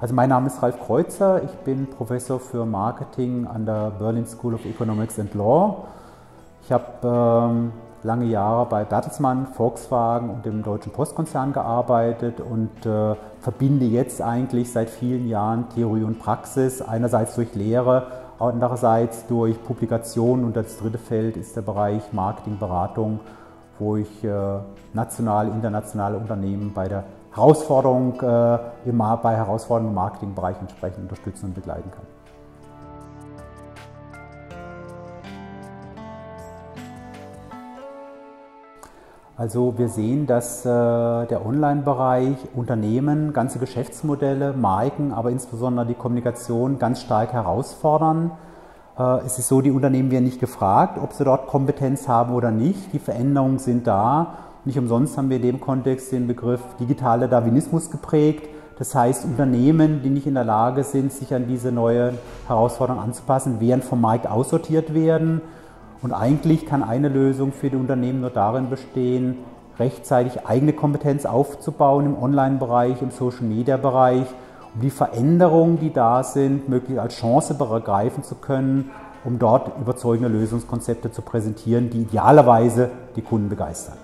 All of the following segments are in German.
Also mein Name ist Ralf Kreuzer, ich bin Professor für Marketing an der Berlin School of Economics and Law. Ich habe lange Jahre bei Bertelsmann, Volkswagen und dem Deutschen Postkonzern gearbeitet und verbinde jetzt eigentlich seit vielen Jahren Theorie und Praxis, einerseits durch Lehre, andererseits durch Publikationen, und das dritte Feld ist der Bereich Marketingberatung, wo ich nationale, internationale Unternehmen bei der Herausforderung, bei herausfordernden im Marketingbereich entsprechend unterstützen und begleiten kann. Also wir sehen, dass der Online-Bereich Unternehmen, ganze Geschäftsmodelle, Marken, aber insbesondere die Kommunikation ganz stark herausfordern. Es ist so, die Unternehmen werden nicht gefragt, ob sie dort Kompetenz haben oder nicht. Die Veränderungen sind da. Nicht umsonst haben wir in dem Kontext den Begriff digitaler Darwinismus geprägt. Das heißt, Unternehmen, die nicht in der Lage sind, sich an diese neue Herausforderung anzupassen, werden vom Markt aussortiert werden. Und eigentlich kann eine Lösung für die Unternehmen nur darin bestehen, rechtzeitig eigene Kompetenz aufzubauen im Online-Bereich, im Social-Media-Bereich, um die Veränderungen, die da sind, möglichst als Chance begreifen zu können, um dort überzeugende Lösungskonzepte zu präsentieren, die idealerweise die Kunden begeistern.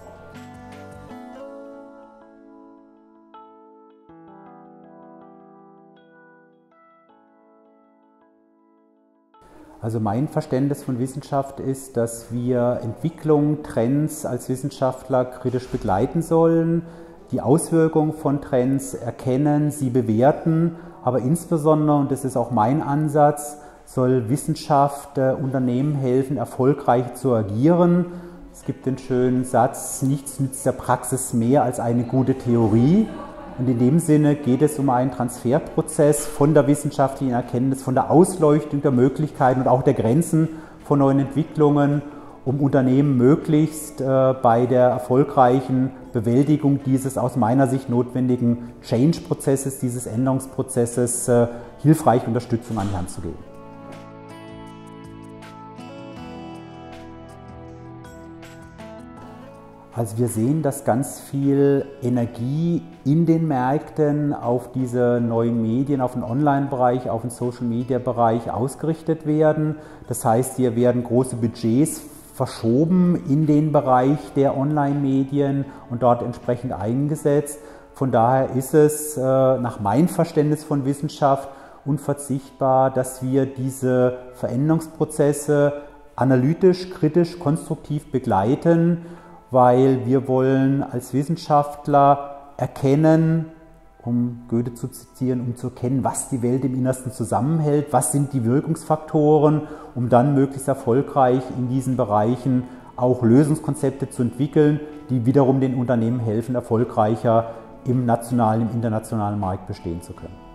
Also mein Verständnis von Wissenschaft ist, dass wir Entwicklungen, Trends als Wissenschaftler kritisch begleiten sollen, die Auswirkungen von Trends erkennen, sie bewerten, aber insbesondere, und das ist auch mein Ansatz, soll Wissenschaft Unternehmen helfen, erfolgreich zu agieren. Es gibt den schönen Satz, nichts nützt der Praxis mehr als eine gute Theorie. Und in dem Sinne geht es um einen Transferprozess von der wissenschaftlichen Erkenntnis, von der Ausleuchtung der Möglichkeiten und auch der Grenzen von neuen Entwicklungen, um Unternehmen möglichst bei der erfolgreichen Bewältigung dieses aus meiner Sicht notwendigen Change-Prozesses, dieses Änderungsprozesses, hilfreiche Unterstützung an die Hand zu geben. Also wir sehen, dass ganz viel Energie in den Märkten auf diese neuen Medien, auf den Online-Bereich, auf den Social-Media-Bereich ausgerichtet werden. Das heißt, hier werden große Budgets verschoben in den Bereich der Online-Medien und dort entsprechend eingesetzt. Von daher ist es nach meinem Verständnis von Wissenschaft unverzichtbar, dass wir diese Veränderungsprozesse analytisch, kritisch, konstruktiv begleiten, weil wir wollen als Wissenschaftler erkennen, um Goethe zu zitieren, um zu erkennen, was die Welt im Innersten zusammenhält, was sind die Wirkungsfaktoren, um dann möglichst erfolgreich in diesen Bereichen auch Lösungskonzepte zu entwickeln, die wiederum den Unternehmen helfen, erfolgreicher im nationalen, im internationalen Markt bestehen zu können.